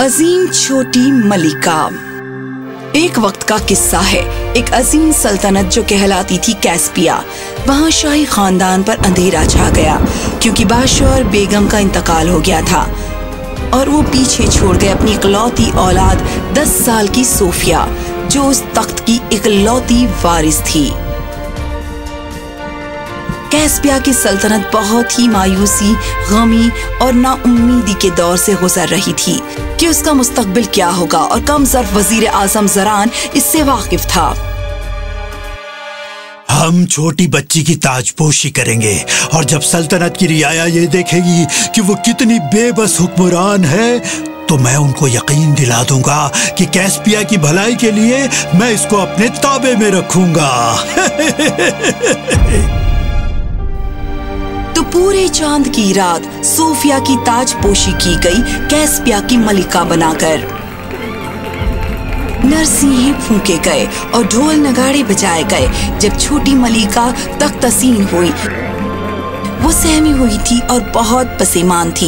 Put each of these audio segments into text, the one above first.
अजीम छोटी मलिका। एक वक्त का किस्सा है। एक अजीम सल्तनत जो कहलाती थी कैस्पिया, वहाँ शाही खानदान पर अंधेरा छा गया क्योंकि बादशाह और बेगम का इंतकाल हो गया था और वो पीछे छोड़ गए अपनी इकलौती औलाद 10 साल की सोफिया, जो उस तख्त की इकलौती वारिस थी। कैस्पिया की सल्तनत बहुत ही मायूसी, गमी और नाउम्मीदी के दौर से गुजर रही थी कि उसका मुस्तकबिल क्या होगा, और कम ज़र्फ वजीर आज़म ज़रान इससे वाकिफ था। हम छोटी बच्ची की ताजपोशी करेंगे और जब सल्तनत की रियाया ये देखेगी कि वो कितनी बेबस हुक्मरान है, तो मैं उनको यकीन दिला दूंगा कि कैस्पिया की भलाई के लिए मैं इसको अपने ताबे में रखूंगा। तो पूरे चांद की रात सोफिया की ताजपोशी की गई कैस्पिया की मलिका बनाकर। नरसिंह फूंके गए और ढोल नगाड़े बजाए गए। जब छोटी मलिका तख्तसीन हुई, वो सहमी हुई थी और बहुत पसेमान थी,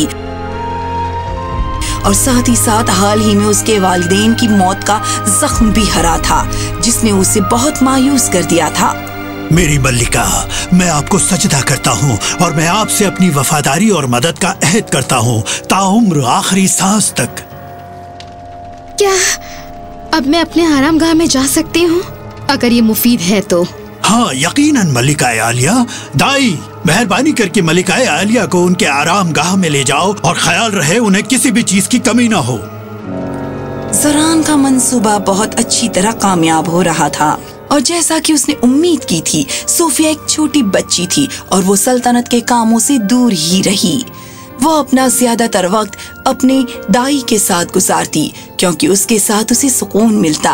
और साथ ही साथ हाल ही में उसके वालिदैन की मौत का जख्म भी हरा था, जिसने उसे बहुत मायूस कर दिया था। मेरी मल्लिका, मैं आपको सजदा करता हूँ और मैं आपसे अपनी वफादारी और मदद का अहद करता हूँ ताउम्र आखिरी सांस तक। क्या अब मैं अपने आरामगाह में जा सकती हूँ, अगर ये मुफीद है तो? हाँ, यकीनन मल्लिका आलिया। दाई, मेहरबानी करके मल्लिका आलिया को उनके आरामगाह में ले जाओ और ख्याल रहे उन्हें किसी भी चीज की कमी ना हो। ज़रान का मंसूबा बहुत अच्छी तरह कामयाब हो रहा था, और जैसा कि उसने उम्मीद की थी, सोफिया एक छोटी बच्ची थी और वो सल्तनत के कामों से दूर ही रही। वो अपना ज्यादातर वक्त अपने दाई के साथ गुजारती क्योंकि उसके साथ उसे सुकून मिलता।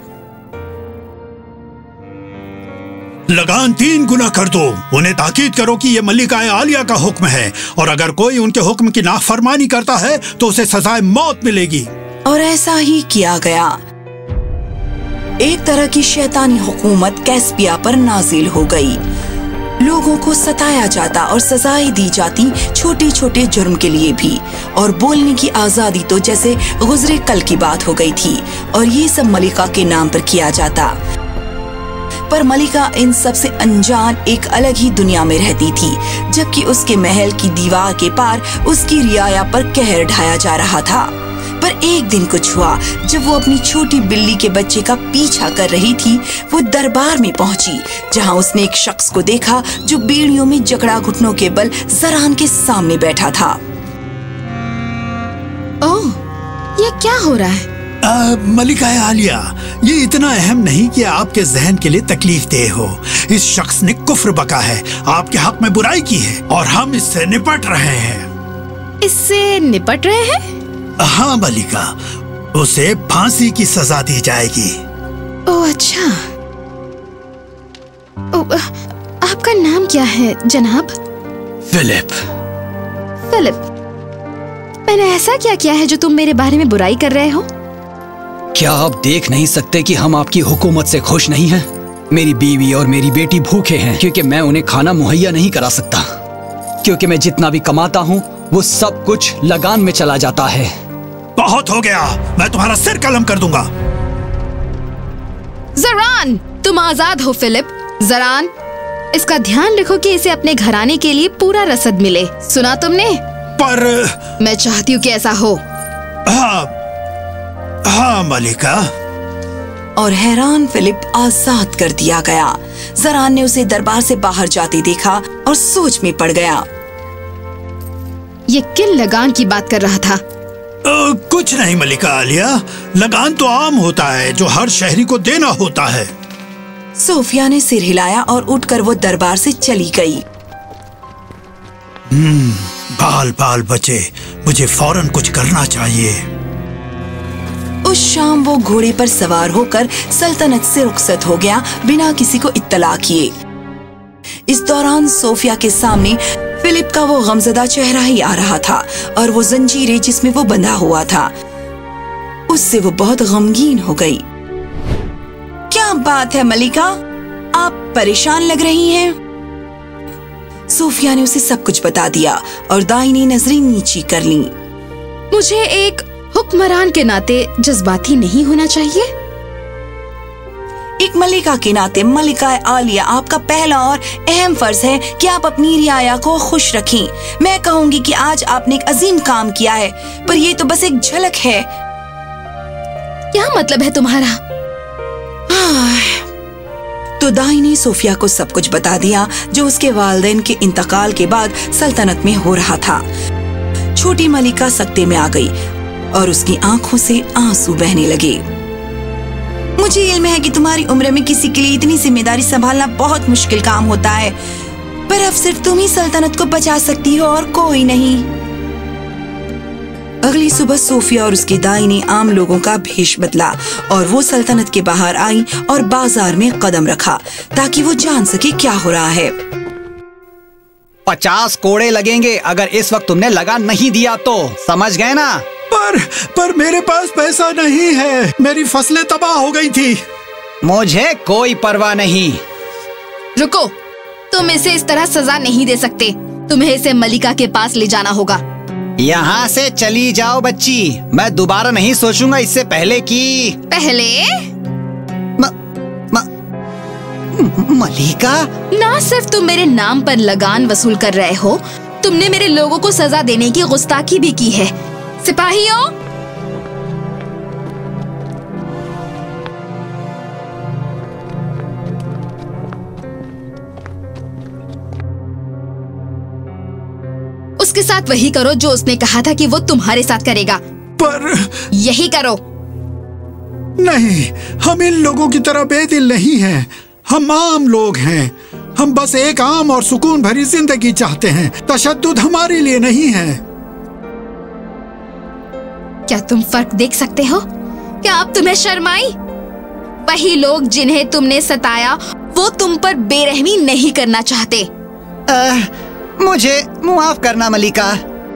लगान 3 गुना कर दो। उन्हें ताकीद करो कि ये मल्लिका आलिया का हुक्म है, और अगर कोई उनके हुक्म की नाफरमानी करता है तो उसे सजाए मौत मिलेगी। और ऐसा ही किया गया। एक तरह की शैतानी हुकूमत कैस्पिया पर नाजिल हो गई। लोगों को सताया जाता और सजाएं दी जाती छोटे छोटे जुर्म के लिए भी, और बोलने की आजादी तो जैसे गुजरे कल की बात हो गई थी, और ये सब मलिका के नाम पर किया जाता। पर मलिका इन सब से अनजान एक अलग ही दुनिया में रहती थी, जबकि उसके महल की दीवार के पार उसकी रियाया पर कहर ढाया जा रहा था। पर एक दिन कुछ हुआ जब वो अपनी छोटी बिल्ली के बच्चे का पीछा कर रही थी। वो दरबार में पहुंची, जहां उसने एक शख्स को देखा जो बीड़ियों में जकड़ा घुटनों के बल ज़रान के सामने बैठा था। ओह, ये क्या हो रहा है? मलिका आलिया, ये इतना अहम नहीं कि आपके जहन के लिए तकलीफ देह हो। इस शख्स ने कुफ्र बका है, आपके हक में बुराई की है, और हम इससे निपट रहे हैं। इससे निपट रहे हैं? हाँ मलिका, उसे फांसी की सजा दी जाएगी। ओह अच्छा। आपका नाम क्या है जनाब? फिलिप। फिलिप, मैंने ऐसा क्या किया है जो तुम मेरे बारे में बुराई कर रहे हो? क्या आप देख नहीं सकते कि हम आपकी हुकूमत से खुश नहीं हैं? मेरी बीवी और मेरी बेटी भूखे हैं क्योंकि मैं उन्हें खाना मुहैया नहीं करा सकता, क्योंकि मैं जितना भी कमाता हूँ वो सब कुछ लगान में चला जाता है। बहुत हो गया, मैं तुम्हारा सिर कलम कर दूंगा। ज़रान, तुम आजाद हो। फिलिप, ज़रान, इसका ध्यान रखो कि इसे अपने घराने के लिए पूरा रसद मिले। सुना तुमने? पर मैं चाहती हूँ कि ऐसा हो। हाँ मलिका। और हैरान फिलिप आजाद कर दिया गया। ज़रान ने उसे दरबार से बाहर जाते देखा और सोच में पड़ गया। ये किन लगान की बात कर रहा था? कुछ नहीं मलिका आलिया, लगान तो आम होता है जो हर शहरी को देना होता है। सोफिया ने सिर हिलाया और उठकर वो दरबार से चली गई। बाल बाल बचे, मुझे फौरन कुछ करना चाहिए। उस शाम वो घोड़े पर सवार होकर सल्तनत से रुखसत हो गया बिना किसी को इत्तला किए। इस दौरान सोफिया के सामने फिलिप का वो गमज़दा चेहरा ही आ रहा था, और वो जंजीरें जिसमें वो बंधा हुआ था, उससे वो बहुत गमगीन हो गई। क्या बात है मलिका, आप परेशान लग रही हैं? सोफिया ने उसे सब कुछ बता दिया और दाहिनी नजरें नीची कर लीं। मुझे एक हुक्मरान के नाते जज्बाती नहीं होना चाहिए। एक मलिका के नाते मलिका आलिया, आपका पहला और अहम फर्ज है कि आप अपनी रियाया को खुश रखें। मैं कहूँगी कि आज आपने एक अजीम काम किया है, पर ये तो बस एक झलक है। क्या मतलब है तुम्हारा? तो दाई ने सोफिया को सब कुछ बता दिया जो उसके वालिदैन के इंतकाल के बाद सल्तनत में हो रहा था। छोटी मलिका सकते में आ गई और उसकी आंखों से आंसू बहने लगे। मुझे इल्म है कि तुम्हारी उम्र में किसी के लिए इतनी जिम्मेदारी संभालना बहुत मुश्किल काम होता है, पर अब सिर्फ तुम ही सल्तनत को बचा सकती हो और कोई नहीं। अगली सुबह सोफिया और उसके दाई ने आम लोगों का भेष बदला और वो सल्तनत के बाहर आई और बाजार में कदम रखा ताकि वो जान सके क्या हो रहा है। 50 कोड़े लगेंगे अगर इस वक्त तुमने लगान नहीं दिया तो, समझ गए ना? पर मेरे पास पैसा नहीं है, मेरी फसलें तबाह हो गई थी। मुझे कोई परवाह नहीं। रुको, तुम इसे इस तरह सजा नहीं दे सकते। तुम्हें इसे मलिका के पास ले जाना होगा। यहाँ से चली जाओ बच्ची, मैं दोबारा नहीं सोचूंगा इससे पहले कि मलिका। ना सिर्फ तुम मेरे नाम पर लगान वसूल कर रहे हो, तुमने मेरे लोगों को सजा देने की गुस्ताखी भी की है। सिपाहियों, उसके साथ वही करो जो उसने कहा था कि वो तुम्हारे साथ करेगा। पर यही करो। नहीं, हम इन लोगों की तरह बेदिल नहीं हैं। हम आम लोग हैं। हम बस एक आम और सुकून भरी जिंदगी चाहते हैं। तशद्दुद हमारे लिए नहीं है। क्या तुम फर्क देख सकते हो? क्या अब तुम्हें शर्म आई? वही लोग जिन्हें तुमने सताया वो तुम पर बेरहमी नहीं करना चाहते। मुझे माफ करना मलिका।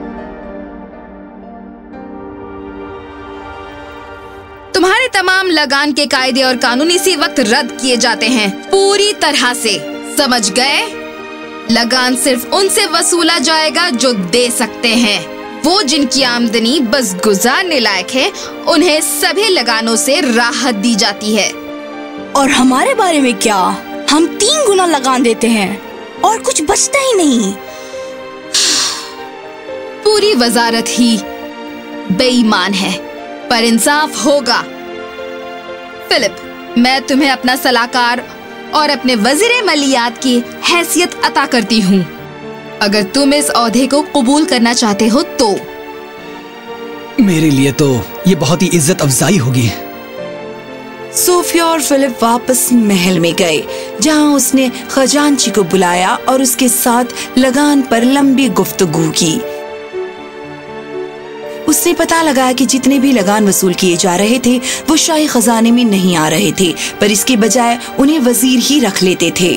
तुम्हारे तमाम लगान के कायदे और कानून इसी वक्त रद्द किए जाते हैं, पूरी तरह से, समझ गए? लगान सिर्फ उनसे वसूला जाएगा जो दे सकते हैं। वो जिनकी आमदनी बस गुजारने लायक है, उन्हें सभी लगानों से राहत दी जाती है। और हमारे बारे में क्या? हम 3 गुना लगान देते हैं और कुछ बचता ही नहीं। पूरी वजारत ही बेईमान है, पर इंसाफ होगा। फिलिप, मैं तुम्हें अपना सलाहकार और अपने वजीर मलियात की हैसियत अता करती हूँ। अगर तुम इस ओहदे को कबूल करना चाहते हो तो। मेरे लिए तो ये बहुत ही इज्जत अफजाई होगी। सोफिया और फिलिप वापस महल में गए, जहां उसने खजांची को बुलाया और उसके साथ लगान पर लंबी गुफ्तगू की। उसने पता लगाया कि जितने भी लगान वसूल किए जा रहे थे वो शाही खजाने में नहीं आ रहे थे, पर इसके बजाय उन्हें वजीर ही रख लेते थे।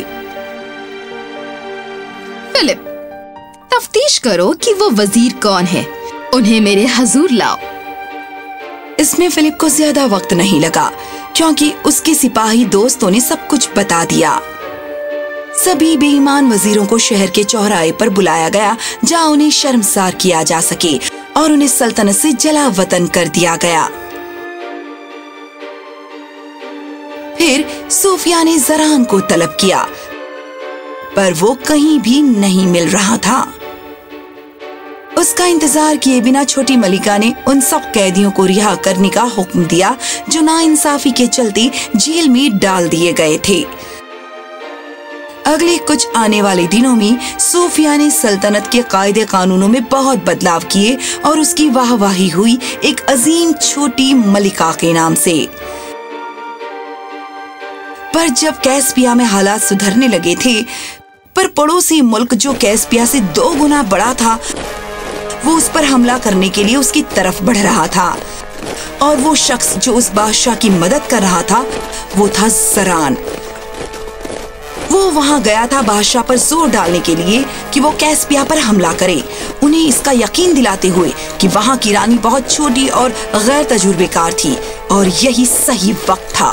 फिलिप, तफ्तीश करो कि वो वजीर कौन है। उन्हें मेरे हजूर लाओ। इसमें फिलिप को ज्यादा वक्त नहीं लगा, क्योंकि उसके सिपाही दोस्तों ने सब कुछ बता दिया। सभी बेईमान वजीरों को शहर के चौराहे पर बुलाया गया, जहां उन्हें शर्मसार किया जा सके और उन्हें सल्तनत से जला वतन कर दिया गया। फिर सोफिया ने ज़रान को तलब किया, पर वो कहीं भी नहीं मिल रहा था। उसका इंतजार किए बिना छोटी मलिका ने उन सब कैदियों को रिहा करने का हुक्म दिया जो नाइंसाफी के चलते जेल में डाल दिए गए थे। अगले कुछ आने वाले दिनों में सोफिया ने सल्तनत के कायदे कानूनों में बहुत बदलाव किए और उसकी वाहवाही हुई एक अजीम छोटी मलिका के नाम से। पर जब कैस्पिया में हालात सुधरने लगे थे, पर पड़ोसी मुल्क जो कैस्पिया से 2 गुना बड़ा था, वो उस पर हमला करने के लिए उसकी तरफ बढ़ रहा था। और वो शख्स जो उस बादशाह की मदद कर रहा था वो था ज़रान। वो वहां गया था बादशाह पर जोर डालने के लिए कि वो कैस्पिया पर हमला करे, उन्हें इसका यकीन दिलाते हुए कि वहां की रानी बहुत छोटी और गैर तजुर्बेकार थी और यही सही वक्त था।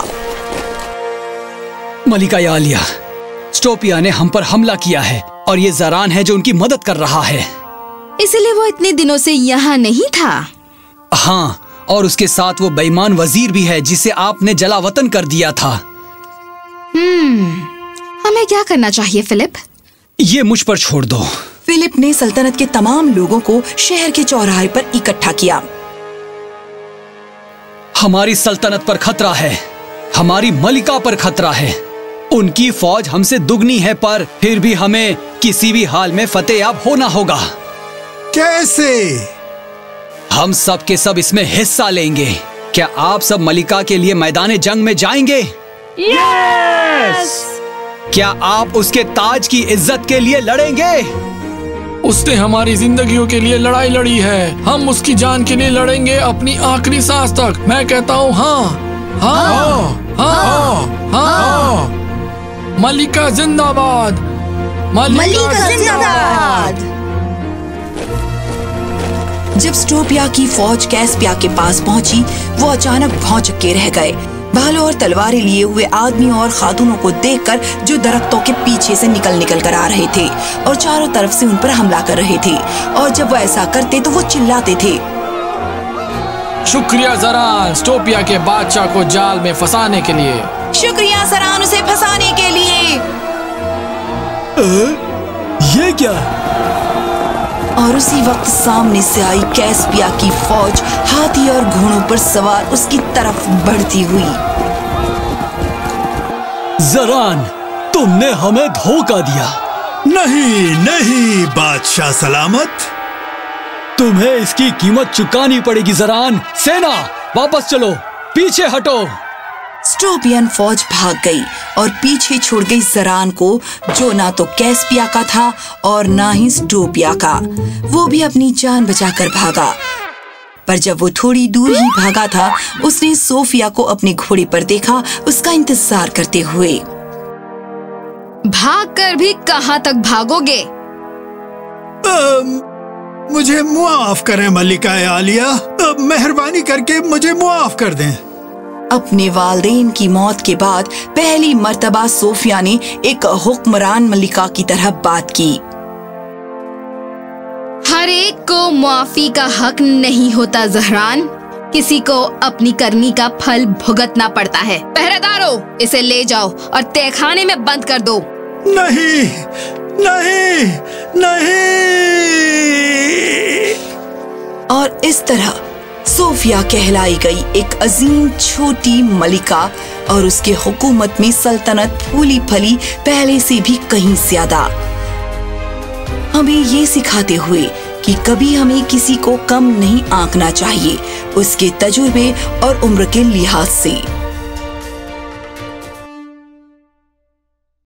मलिका आलिया, स्टोपिया ने हम पर हमला किया है और ये ज़रान है जो उनकी मदद कर रहा है। इसलिए वो इतने दिनों से यहाँ नहीं था। हाँ, और उसके साथ वो बेईमान वजीर भी है जिसे आपने जलावतन कर दिया था। हमें क्या करना चाहिए फिलिप? ये मुझ पर छोड़ दो। फिलिप ने सल्तनत के तमाम लोगों को शहर के चौराहे पर इकट्ठा किया। हमारी सल्तनत पर खतरा है, हमारी मलिका पर खतरा है। उनकी फौज हमसे दुगनी है, पर फिर भी हमें किसी भी हाल में फतेहयाब होना होगा। कैसे? हम सब के सब इसमें हिस्सा लेंगे। क्या आप सब मलिका के लिए मैदान जंग में जाएंगे? यस! क्या आप उसके ताज की इज्जत के लिए लड़ेंगे? उसने हमारी जिंदगियों के लिए लड़ाई लड़ी है, हम उसकी जान के लिए लड़ेंगे अपनी आखिरी सांस तक। मैं कहता हूँ हाँ, हाँ, हाँ, हाँ। मलिका जिंदाबाद, मलिका जिंदाबाद। जब स्टोपिया की फौज कैस्पिया के पास पहुंची, वो अचानक भौंचक के रह गए। भालों और तलवारें लिए हुए आदमी और खातूनों को देखकर जो दरख्तों के पीछे से निकल कर आ रहे थे और चारों तरफ से उन पर हमला कर रहे थे, और जब वो ऐसा करते तो वो चिल्लाते थे, शुक्रिया ज़रान, स्टोपिया के बादशाह को जाल में फंसाने के लिए। शुक्रिया ज़रान, उसे फंसाने के लिए। ये क्या? और उसी वक्त सामने से आई कैस्पिया की फौज हाथी और घोड़ों पर सवार उसकी तरफ बढ़ती हुई। ज़रान, तुमने हमें धोखा दिया। नहीं नहीं बादशाह सलामत। तुम्हें इसकी कीमत चुकानी पड़ेगी ज़रान। सेना वापस चलो, पीछे हटो। स्टोपियन फौज भाग गई और पीछे छोड़ गई ज़रान को, जो ना तो कैस्पिया का था और ना ही स्टोपिया का। वो भी अपनी जान बचाकर भागा, पर जब वो थोड़ी दूर ही भागा था, उसने सोफिया को अपने घोड़े पर देखा, उसका इंतजार करते हुए। भागकर भी कहाँ तक भागोगे? मुझे मुआफ करें मलिका आलिया, मेहरबानी करके मुझे मुआफ कर दें। अपने वालिदैन की मौत के बाद पहली मर्तबा सोफिया ने एक हुक्मरान मलिका की तरह बात की। हर एक को मुआफी का हक नहीं होता ज़हरान, किसी को अपनी करनी का फल भुगतना पड़ता है। पहरेदारों, इसे ले जाओ और तहखाने में बंद कर दो। नहीं नहीं नहीं। और इस तरह सोफिया कहलाई गई एक अजीम छोटी मलिका, और उसके हुकूमत में सल्तनत फूली फली पहले से भी कहीं ज्यादा। हमें ये सिखाते हुए कि कभी हमें किसी को कम नहीं आंकना चाहिए, उसके तजुर्बे और उम्र के लिहाज से।